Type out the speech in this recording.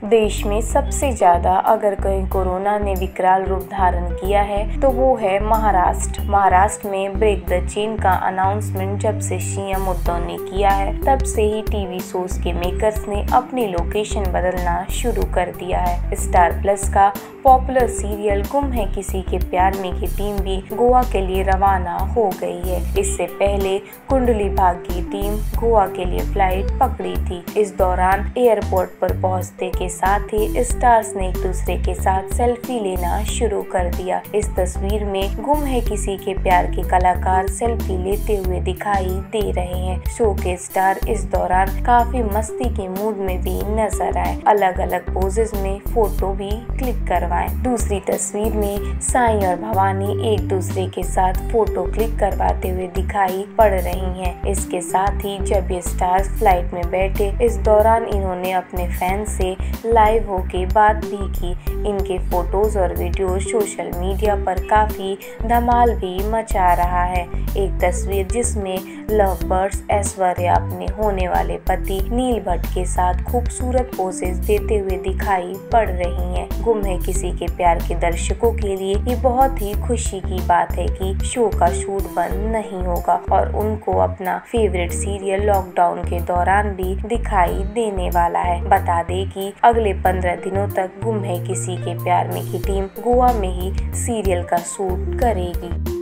देश में सबसे ज्यादा अगर कहीं कोरोना ने विकराल रूप धारण किया है तो वो है महाराष्ट्र में ब्रेक द चेन का अनाउंसमेंट जब से सीएम उद्धव ने किया है तब से ही टीवी शोज के मेकर्स ने अपनी लोकेशन बदलना शुरू कर दिया है। स्टार प्लस का पॉपुलर सीरियल गुम है किसी के प्यार में की टीम भी गोवा के लिए रवाना हो गई है। इससे पहले कुंडली भाग्य की टीम गोवा के लिए फ्लाइट पकड़ी थी। इस दौरान एयरपोर्ट पर पहुंचते के साथ ही स्टार्स ने एक दूसरे के साथ सेल्फी लेना शुरू कर दिया। इस तस्वीर में गुम है किसी के प्यार के कलाकार सेल्फी लेते हुए दिखाई दे रहे हैं। शो के स्टार इस दौरान काफी मस्ती के मूड में भी नजर आए, अलग अलग पोजेस में फोटो भी क्लिक करवाएं। दूसरी तस्वीर में साईं और भवानी एक दूसरे के साथ फोटो क्लिक करवाते हुए दिखाई पड़ रही हैं। इसके साथ ही जब ये स्टार्स फ्लाइट में बैठे इस दौरान इन्होंने अपने फैंस से लाइव होके बात भी की। इनके फोटोज और वीडियो सोशल मीडिया पर काफी धमाल भी मचा रहा है। एक तस्वीर जिसमें लव बर्ड्स ऐश्वर्या अपने होने वाले पति नील भट्ट के साथ खूबसूरत पोजेस देते हुए दिखाई पड़ रही हैं। गुम है किसी के प्यार के दर्शकों के लिए ये बहुत ही खुशी की बात है कि शो का शूट बंद नहीं होगा और उनको अपना फेवरेट सीरियल लॉकडाउन के दौरान भी दिखाई देने वाला है। बता दें कि अगले 15 दिनों तक गुम है किसी के प्यार में की टीम गोवा में ही सीरियल का शूट करेगी।